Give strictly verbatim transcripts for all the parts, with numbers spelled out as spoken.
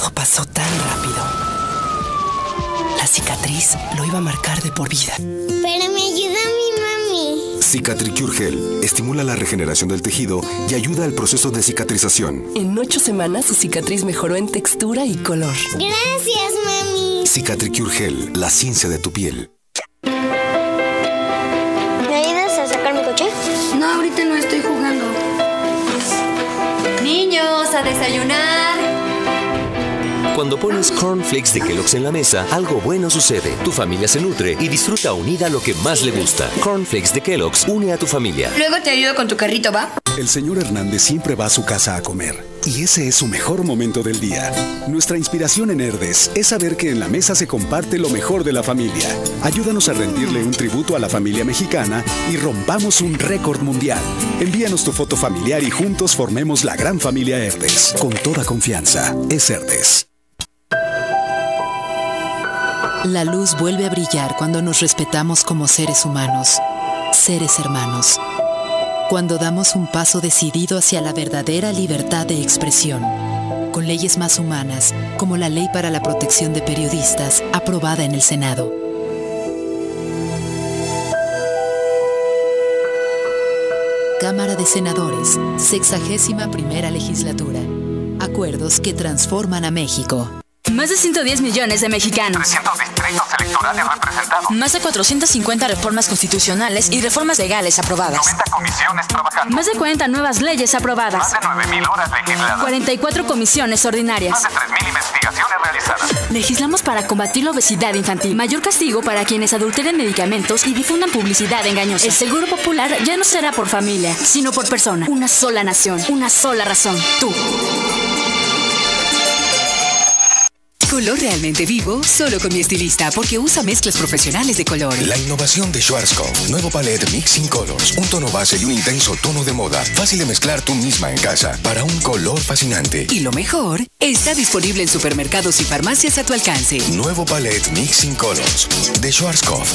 Todo pasó tan rápido. La cicatriz lo iba a marcar de por vida. Pero me ayuda mi mami. Cicatricure Gel estimula la regeneración del tejido y ayuda al proceso de cicatrización. En ocho semanas su cicatriz mejoró en textura y color. Gracias, mami. Cicatricure Gel, la ciencia de tu piel. ¿Me ayudas a sacar mi coche? No, ahorita no estoy jugando. Niños, a desayunar. Cuando pones cornflakes de Kellogg's en la mesa, algo bueno sucede. Tu familia se nutre y disfruta unida lo que más le gusta. Cornflakes de Kellogg's une a tu familia. Luego te ayudo con tu carrito, ¿va? El señor Hernández siempre va a su casa a comer. Y ese es su mejor momento del día. Nuestra inspiración en Herdes es saber que en la mesa se comparte lo mejor de la familia. Ayúdanos a rendirle un tributo a la familia mexicana y rompamos un récord mundial. Envíanos tu foto familiar y juntos formemos la gran familia Herdes. Con toda confianza, es Herdes. La luz vuelve a brillar cuando nos respetamos como seres humanos, seres hermanos. Cuando damos un paso decidido hacia la verdadera libertad de expresión, con leyes más humanas, como la Ley para la Protección de Periodistas, aprobada en el Senado. Cámara de Senadores, sexagésima primera legislatura. Acuerdos que transforman a México. Más de ciento diez millones de mexicanos. trescientos distritos electorales representados. Más de cuatrocientas cincuenta reformas constitucionales y reformas legales aprobadas. noventa comisiones trabajando. Más de cuarenta nuevas leyes aprobadas. Más de nueve mil horas legisladas. cuarenta y cuatro comisiones ordinarias. Más de tres mil investigaciones realizadas. Legislamos para combatir la obesidad infantil. Mayor castigo para quienes adulteren medicamentos y difundan publicidad engañosa. El Seguro Popular ya no será por familia, sino por persona. Una sola nación, una sola razón. Tú. Color realmente vivo, solo con mi estilista, porque usa mezclas profesionales de color. La innovación de Schwarzkopf. Nuevo palette Mixing Colors. Un tono base y un intenso tono de moda. Fácil de mezclar tú misma en casa, para un color fascinante. Y lo mejor, está disponible en supermercados y farmacias a tu alcance. Nuevo palette Mixing Colors, de Schwarzkopf.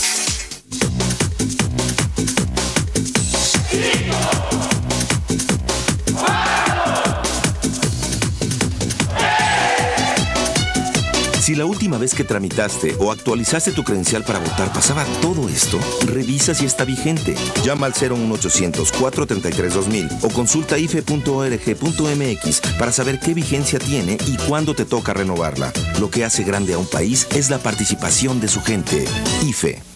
Si la última vez que tramitaste o actualizaste tu credencial para votar pasaba todo esto, revisa si está vigente. Llama al cero uno ochocientos, cuatro tres tres, dos mil o consulta I F E punto org punto M X para saber qué vigencia tiene y cuándo te toca renovarla. Lo que hace grande a un país es la participación de su gente. I F E.